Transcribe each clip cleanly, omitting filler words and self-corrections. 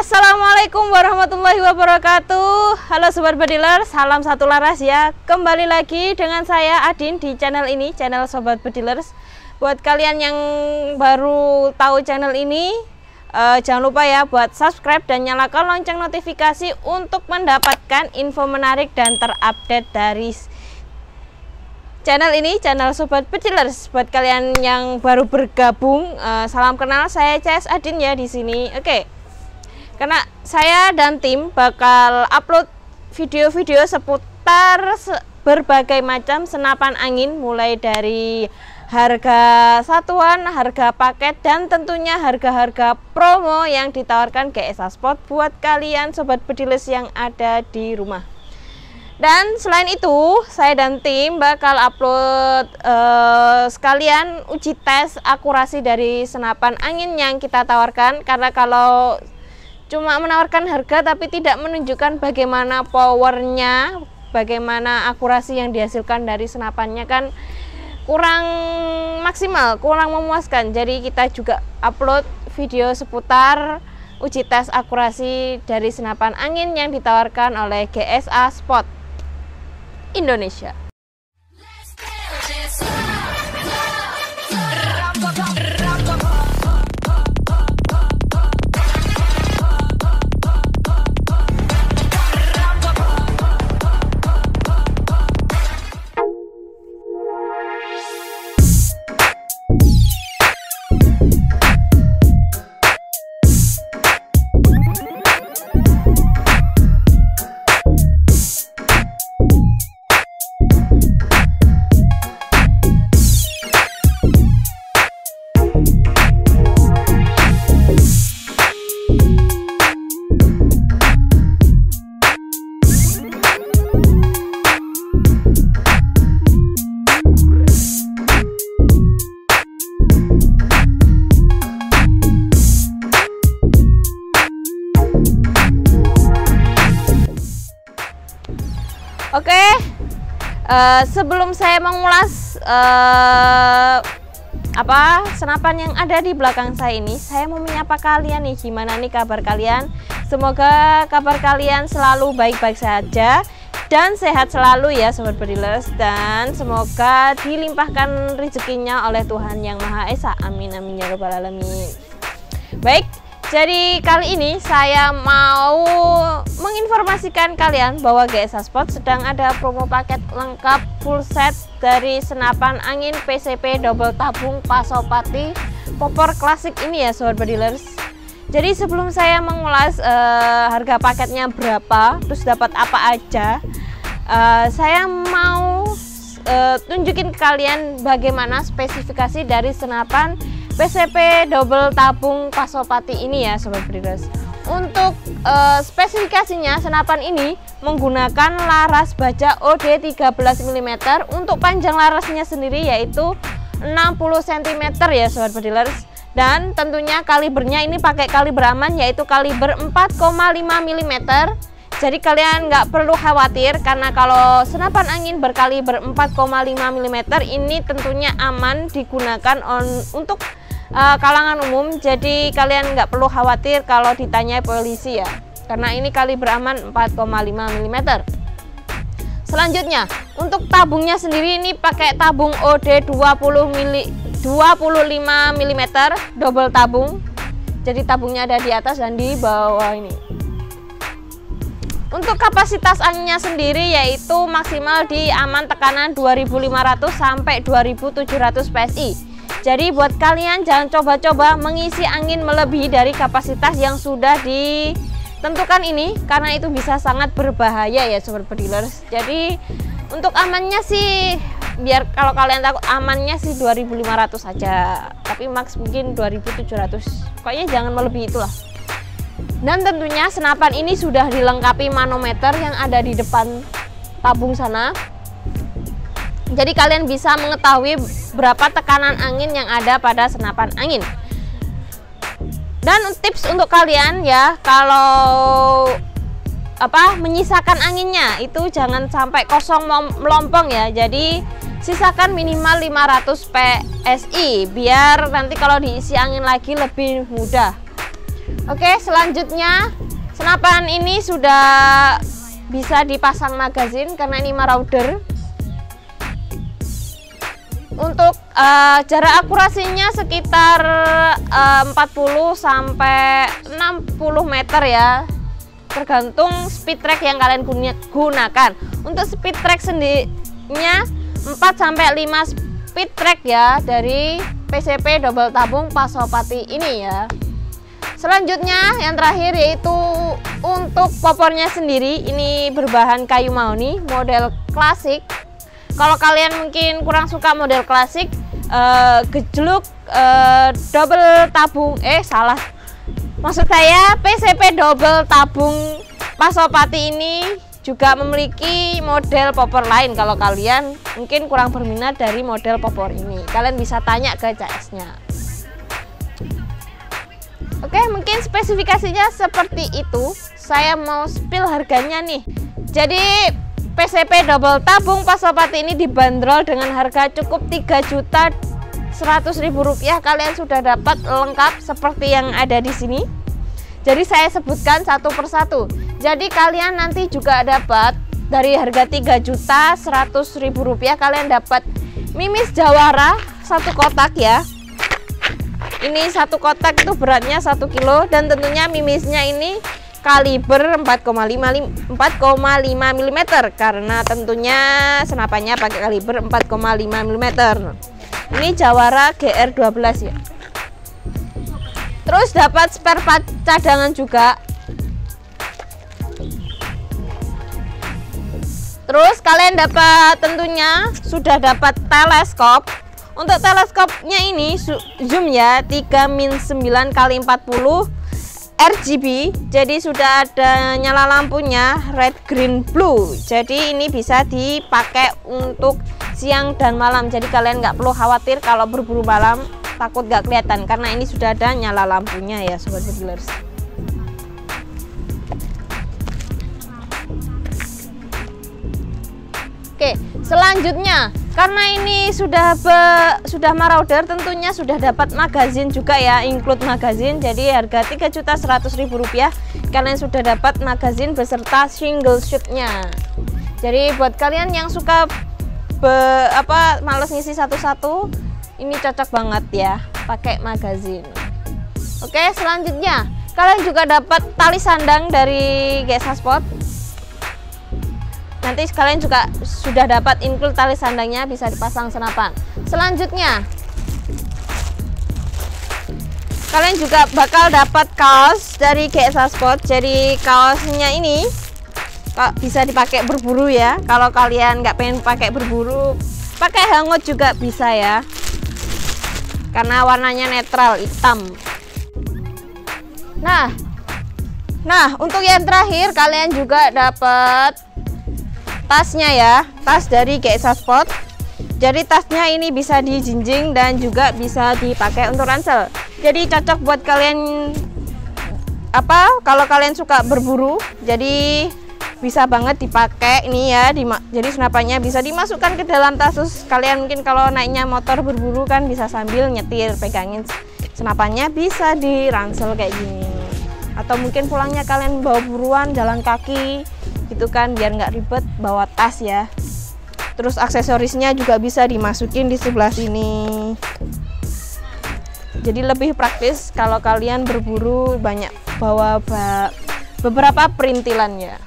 Assalamualaikum warahmatullahi wabarakatuh. Halo Sobat Bediler, salam satu laras ya. Kembali lagi dengan saya Adin di channel ini, channel Sobat Bedilers. Buat kalian yang baru tahu channel ini, jangan lupa ya buat subscribe dan nyalakan lonceng notifikasi untuk mendapatkan info menarik dan terupdate dari channel ini, channel Sobat Bedilers. Buat kalian yang baru bergabung, salam kenal, saya CS Adin ya di sini. Oke. Karena saya dan tim bakal upload video-video seputar berbagai macam senapan angin, mulai dari harga satuan, harga paket, dan tentunya harga-harga promo yang ditawarkan GSA Sport buat kalian Sobat Bedilers yang ada di rumah. Dan selain itu, saya dan tim bakal upload sekalian uji tes akurasi dari senapan angin yang kita tawarkan. Karena kalau cuma menawarkan harga tapi tidak menunjukkan bagaimana powernya, bagaimana akurasi yang dihasilkan dari senapannya, kan kurang maksimal, kurang memuaskan. Jadi kita juga upload video seputar uji tes akurasi dari senapan angin yang ditawarkan oleh GSA Sport Indonesia. Oke, sebelum saya mengulas senapan yang ada di belakang saya ini, saya mau menyapa kalian nih. Gimana nih kabar kalian? Semoga kabar kalian selalu baik-baik saja dan sehat selalu ya Sobat Bedilers, dan semoga dilimpahkan rezekinya oleh Tuhan Yang Maha Esa. Amin amin ya rabbal alamin. Baik, jadi kali ini saya mau menginformasikan kalian bahwa GSA Sport sedang ada promo paket lengkap full set dari senapan angin PCP double tabung Pasopati popor klasik ini ya Sobat Bedilers. Jadi sebelum saya mengulas harga paketnya berapa, terus dapat apa aja, saya mau tunjukin ke kalian bagaimana spesifikasi dari senapan PCP double tabung Pasopati ini ya Sobat Bedilers. Untuk spesifikasinya, senapan ini menggunakan laras baja OD 13 mm. Untuk panjang larasnya sendiri yaitu 60 cm ya Sobat Bedilers. Dan tentunya kalibernya ini pakai kaliber aman, yaitu kaliber 4,5 mm. Jadi kalian nggak perlu khawatir, karena kalau senapan angin berkaliber 4,5 mm ini tentunya aman digunakan untuk kalangan umum. Jadi kalian nggak perlu khawatir kalau ditanya polisi ya, karena ini kaliber aman 4,5 mm. Selanjutnya, untuk tabungnya sendiri ini pakai tabung OD 25 mm double tabung. Jadi tabungnya ada di atas dan di bawah ini. Untuk kapasitas anginnya sendiri yaitu maksimal di aman tekanan 2500 sampai 2700 PSI. Jadi buat kalian jangan coba-coba mengisi angin melebihi dari kapasitas yang sudah ditentukan ini, karena itu bisa sangat berbahaya ya Sobat Bedilers. Jadi untuk amannya sih, biar kalau kalian takut, amannya sih 2500 saja, tapi max mungkin 2700. Pokoknya jangan melebihi itulah. Dan tentunya senapan ini sudah dilengkapi manometer yang ada di depan tabung sana. Jadi kalian bisa mengetahui berapa tekanan angin yang ada pada senapan angin. Dan tips untuk kalian ya, kalau menyisakan anginnya itu jangan sampai kosong melompong ya. Jadi sisakan minimal 500 PSI biar nanti kalau diisi angin lagi lebih mudah. Oke, selanjutnya senapan ini sudah bisa dipasang magazin karena ini marauder. Untuk jarak akurasinya sekitar 40 sampai 60 meter ya, tergantung speed track yang kalian gunakan. Untuk speed track sendirinya 4 sampai 5 speed track ya dari PCP double tabung Pasopati ini ya. Selanjutnya yang terakhir yaitu untuk popornya sendiri, ini berbahan kayu mahoni model klasik. Kalau kalian mungkin kurang suka model klasik, gejluk double tabung, maksud saya PCP double tabung Pasopati ini juga memiliki model popor lain. Kalau kalian mungkin kurang berminat dari model popor ini, kalian bisa tanya ke CS-nya. Oke, mungkin spesifikasinya seperti itu. Saya mau spill harganya nih. Jadi PCP double tabung Pasopati ini dibanderol dengan harga cukup Rp3.100.000. Kalian sudah dapat lengkap seperti yang ada di sini. Jadi saya sebutkan satu persatu. Jadi kalian nanti juga dapat dari harga Rp3.100.000, kalian dapat mimis jawara 1 kotak ya. Ini 1 kotak itu beratnya 1 kilo, dan tentunya mimisnya ini kaliber 4,5 mm karena tentunya senapannya pakai kaliber 4,5 mm. Ini jawara GR12 ya. Terus dapat spare part cadangan juga. Terus kalian dapat tentunya sudah dapat teleskop. Untuk teleskopnya ini zoom ya 3-9x40 RGB. Jadi sudah ada nyala lampunya red, green, blue. Jadi ini bisa dipakai untuk siang dan malam. Jadi kalian nggak perlu khawatir kalau berburu malam takut nggak kelihatan, karena ini sudah ada nyala lampunya ya sobat bedilers. Oke, selanjutnya karena ini sudah marauder, tentunya sudah dapat magazin juga ya, include magazin. Jadi harga Rp3.100.000, kalian sudah dapat magazin beserta single shootnya. Jadi buat kalian yang suka males ngisi satu-satu, ini cocok banget ya pakai magazin. Oke, selanjutnya kalian juga dapat tali sandang dari GSA Sport. Nanti kalian juga sudah dapat include tali sandangnya, bisa dipasang senapan. Selanjutnya kalian juga bakal dapat kaos dari GSA Sport. Jadi kaosnya ini bisa dipakai berburu ya. Kalau kalian nggak pengen pakai berburu, pakai hangot juga bisa ya, karena warnanya netral hitam. Nah untuk yang terakhir kalian juga dapat tasnya ya, tas dari GSA Sport. Jadi tasnya ini bisa dijinjing dan juga bisa dipakai untuk ransel. Jadi cocok buat kalian kalau kalian suka berburu, jadi bisa banget dipakai ini ya. Jadi senapannya bisa dimasukkan ke dalam tas. Terus kalian mungkin kalau naiknya motor berburu kan bisa sambil nyetir, pegangin senapannya, bisa diransel kayak gini. Atau mungkin pulangnya kalian bawa buruan jalan kaki gitu kan, biar nggak ribet bawa tas ya. Terus aksesorisnya juga bisa dimasukin di sebelah sini. Jadi lebih praktis kalau kalian berburu banyak bawa beberapa perintilan ya.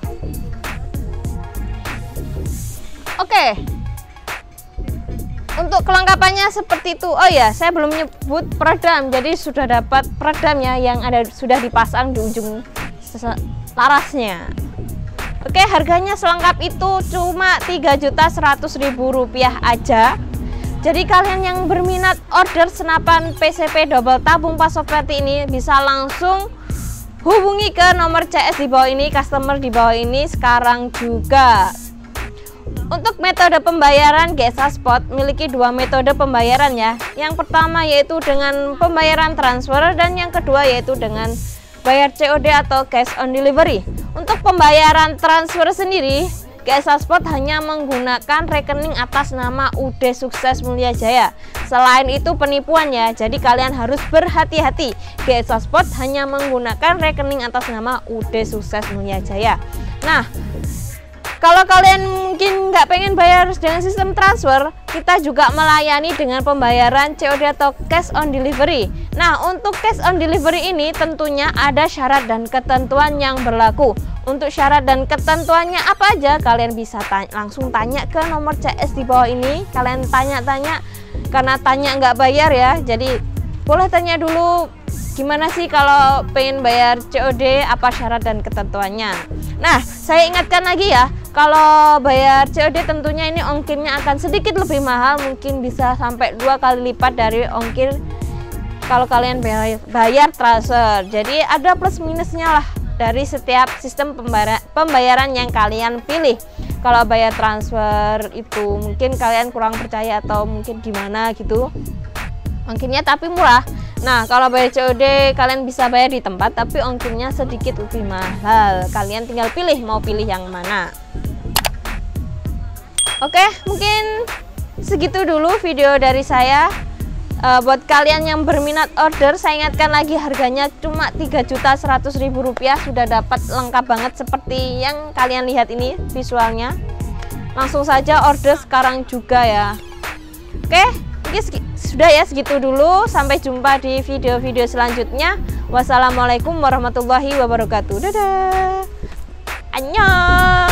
Oke, untuk kelengkapannya seperti itu. Oh ya, saya belum nyebut peredam. Jadi sudah dapat peredam ya, yang sudah dipasang di ujung larasnya. Oke, harganya selengkap itu cuma Rp3.100.000 aja. Jadi kalian yang berminat order senapan PCP double tabung Pasopati ini bisa langsung hubungi ke nomor CS di bawah ini, customer di bawah ini sekarang juga. Untuk metode pembayaran, GSA Sport memiliki 2 metode pembayaran ya. Yang pertama yaitu dengan pembayaran transfer, dan yang kedua yaitu dengan bayar COD atau cash on delivery. Untuk pembayaran transfer sendiri, GSA Sport hanya menggunakan rekening atas nama UD Sukses Mulia Jaya. Selain itu penipuan ya, jadi kalian harus berhati-hati. GSA Sport hanya menggunakan rekening atas nama UD Sukses Mulia Jaya. Nah, kalau kalian mungkin nggak pengen bayar dengan sistem transfer, kita juga melayani dengan pembayaran COD atau cash on delivery. Nah, untuk cash on delivery ini tentunya ada syarat dan ketentuan yang berlaku. Untuk syarat dan ketentuannya apa aja, kalian bisa langsung tanya ke nomor CS di bawah ini. Kalian tanya-tanya, karena tanya nggak bayar ya, jadi boleh tanya dulu gimana sih kalau pengen bayar COD, apa syarat dan ketentuannya. Nah, saya ingatkan lagi ya, kalau bayar COD tentunya ini ongkirnya akan sedikit lebih mahal, mungkin bisa sampai 2 kali lipat dari ongkir kalau kalian bayar transfer. Jadi ada plus minusnya lah dari setiap sistem pembayaran yang kalian pilih. Kalau bayar transfer itu mungkin kalian kurang percaya atau mungkin gimana gitu, ongkirnya tapi murah. Nah, kalau bayar COD kalian bisa bayar di tempat tapi ongkirnya sedikit lebih mahal. Kalian tinggal pilih mau pilih yang mana. Oke, mungkin segitu dulu video dari saya. Buat kalian yang berminat order, saya ingatkan lagi harganya cuma Rp3.100.000, sudah dapat lengkap banget seperti yang kalian lihat ini visualnya. Langsung saja order sekarang juga ya. Oke, mungkin sudah ya, segitu dulu. Sampai jumpa di video-video selanjutnya. Wassalamualaikum warahmatullahi wabarakatuh. Dadah. Annyeong.